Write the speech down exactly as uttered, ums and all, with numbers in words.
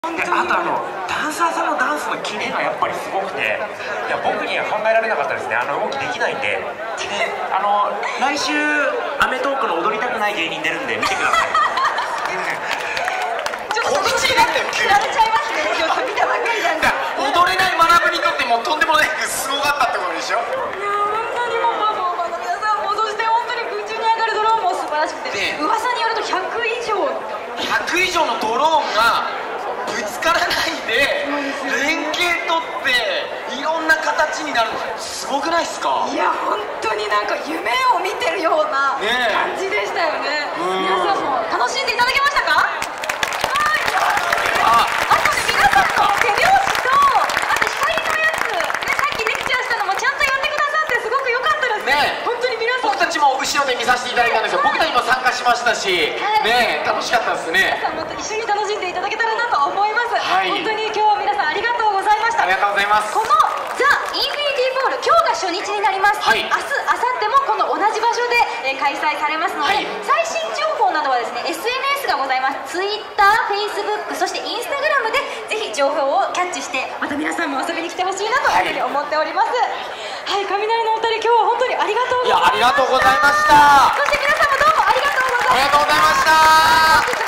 であとあのダンサーさんのダンスのキレがやっぱりすごくて、いや僕には考えられなかったですね。あの動きできないんで、であの来週『アメトーーク』の踊りたくない芸人出るんで見てください。 ちょっと告知なんだよ、急に。振られちゃいますね。ちょっと見たばっかりなんで。 踊れない学ぶにとってもとんでもないすごかったってことでしょ。 いや本当にもうパフォーマーの皆さんも、そして本当に空中に上がるドローンも素晴らしくて、ね、噂によるとひゃくいじょうひゃくいじょうのドローンがぶつからないで連携取っていろんな形になるのすごくないですか？ いや本当になんか夢を見てるような感じでしたよね。皆さんも楽しんでいただけましたか？あとね、皆さんの手拍子とあと光のやつ、ね、さっきレクチャーしたのもちゃんとやってくださってすごく良かったですね。本当に皆さん、 僕たちも後ろで見させていただいたんですよ。僕たちも参加しましたし、はい、ね、楽しかったですね。 皆さんも一緒に楽しんでいただけたらなと思います、はい、本当に今日は皆さんありがとうございました。 ありがとうございます。 このザ・インフィニティボール、今日が初日になります、はい、明日、明後日もこの同じ場所で、えー、開催されますので、はい、最新情報などはですね エスエヌエス がございます。 Twitter、Facebook、そして Instagram でぜひ情報をキャッチしてまた皆さんも遊びに来てほしいなというふうに思っております。はい、雷のお二人、今日は本当にありがとうございました。 いや、ありがとうございました。 そして皆さんもどうもありがとうございました。 ありがとうございました。